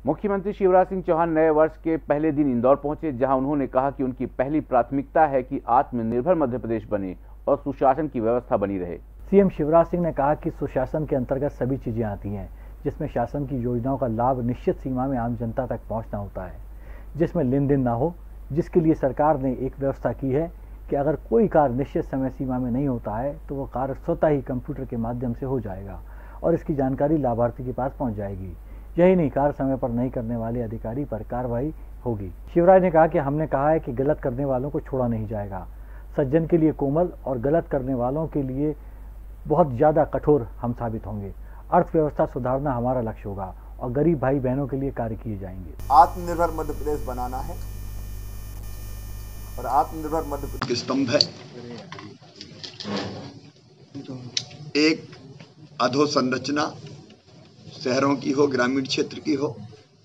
मुख्यमंत्री शिवराज सिंह चौहान नए वर्ष के पहले दिन इंदौर पहुंचे, जहां उन्होंने कहा कि उनकी पहली प्राथमिकता है कि आत्मनिर्भर मध्य प्रदेश बने और सुशासन की व्यवस्था बनी रहे। सीएम शिवराज सिंह ने कहा कि सुशासन के अंतर्गत सभी चीजें आती हैं, जिसमें शासन की योजनाओं का लाभ निश्चित सीमा में आम जनता तक पहुंचना होता है, जिसमें लेन देन ना हो, जिसके लिए सरकार ने एक व्यवस्था की है कि अगर कोई कार्य निश्चित समय सीमा में नहीं होता है तो वो कार्य स्वतः ही कंप्यूटर के माध्यम से हो जाएगा और इसकी जानकारी लाभार्थी के पास पहुंच जाएगी। यही नहीं, कार्य समय पर नहीं करने वाले अधिकारी पर कार्रवाई होगी। शिवराज ने कहा कि हमने कहा है कि गलत करने वालों को छोड़ा नहीं जाएगा। सज्जन के लिए कोमल और गलत करने वालों के लिए बहुत ज्यादा कठोर हम साबित होंगे। अर्थव्यवस्था सुधारना हमारा लक्ष्य होगा और गरीब भाई बहनों के लिए कार्य किए जाएंगे। आत्मनिर्भर मध्य प्रदेश बनाना है और आत्मनिर्भर मध्य प्रदेश के स्तंभ है। एक अधोसंरचना शहरों की हो, ग्रामीण क्षेत्र की हो।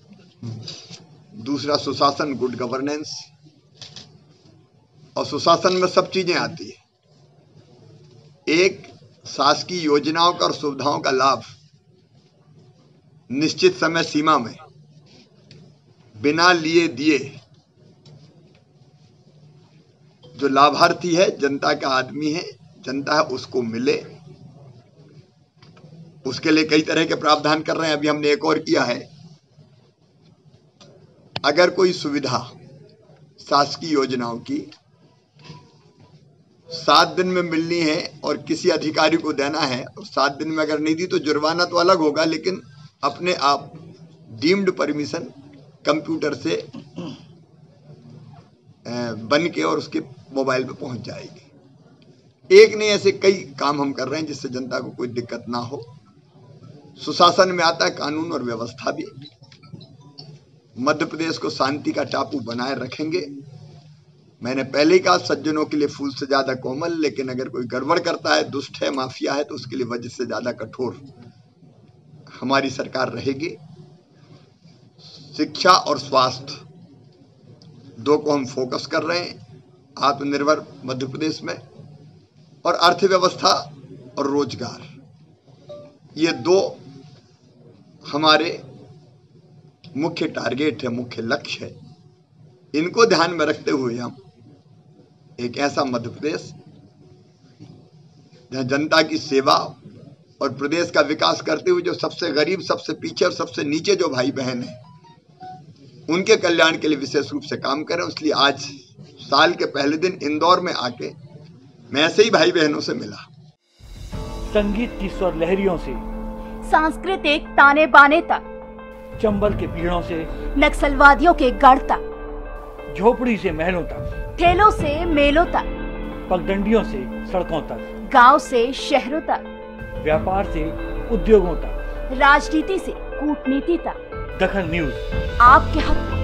दूसरा सुशासन, गुड गवर्नेंस। और सुशासन में सब चीजें आती है। एक, शासकीय योजनाओं का और सुविधाओं का लाभ निश्चित समय सीमा में बिना लिए दिए जो लाभार्थी है, जनता का आदमी है, जनता है, उसको मिले। उसके लिए कई तरह के प्रावधान कर रहे हैं। अभी हमने एक और किया है, अगर कोई सुविधा शासकीय योजनाओं की 7 दिन में मिलनी है और किसी अधिकारी को देना है और 7 दिन में अगर नहीं दी तो जुर्माना तो अलग होगा, लेकिन अपने आप डीम्ड परमिशन कंप्यूटर से बन के और उसके मोबाइल पे पहुंच जाएगी। एक नहीं, ऐसे कई काम हम कर रहे हैं जिससे जनता को कोई दिक्कत ना हो। सुशासन में आता है कानून और व्यवस्था भी। मध्य प्रदेश को शांति का टापू बनाए रखेंगे। मैंने पहले ही कहा, सज्जनों के लिए फूल से ज्यादा कोमल, लेकिन अगर कोई गड़बड़ करता है, दुष्ट है, माफिया है, तो उसके लिए वजह से ज्यादा कठोर हमारी सरकार रहेगी। शिक्षा और स्वास्थ्य दो को हम फोकस कर रहे हैं आत्मनिर्भर मध्य प्रदेश में। और अर्थव्यवस्था और रोजगार, ये दो हमारे मुख्य टारगेट है, मुख्य लक्ष्य है। इनको ध्यान में रखते हुए हम एक ऐसा मध्य प्रदेश जहां जनता की सेवा और प्रदेश का विकास करते हुए जो सबसे गरीब, सबसे पीछे और सबसे नीचे जो भाई बहन हैं, उनके कल्याण के लिए विशेष रूप से काम करें। इसलिए आज साल के पहले दिन इंदौर में आके मैं ऐसे ही भाई बहनों से मिला। संगीत की स्वर लहरियों से सांस्कृतिक ताने बाने तक, चंबल के पीड़ों से नक्सलवादियों के गढ़ तक, झोपड़ी से महलों तक, ठेलों से मेलों तक, पगडंडियों से सड़कों तक, गांव से शहरों तक, व्यापार से उद्योगों तक, राजनीति से कूटनीति तक, दखल न्यूज आपके हक में।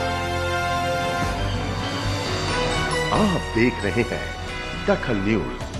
आप देख रहे हैं दखल न्यूज।